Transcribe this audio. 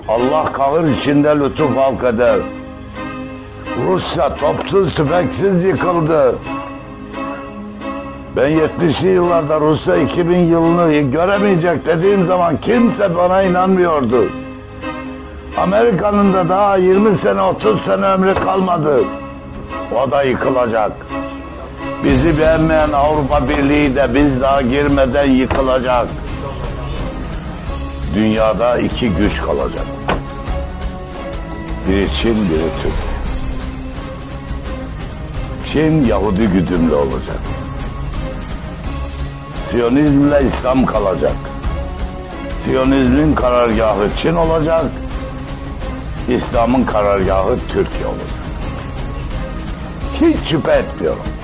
Allah kahır içinde lütuf halk eder. Rusya topsuz tüfeksiz yıkıldı. Ben 70'li yıllarda Rusya 2000 yılını göremeyecek dediğim zaman kimse bana inanmıyordu. Amerika'nın da daha 20 sene 30 sene ömrü kalmadı. O da yıkılacak. Bizi beğenmeyen Avrupa Birliği de biz daha girmeden yıkılacak. Dünyada iki güç kalacak. Biri Çin, biri Türkiye. Çin Yahudi güdümlü olacak. Siyonizmle İslam kalacak. Siyonizmin karargahı Çin olacak. İslam'ın karargahı Türkiye olacak. Hiç şüphe etmiyorum.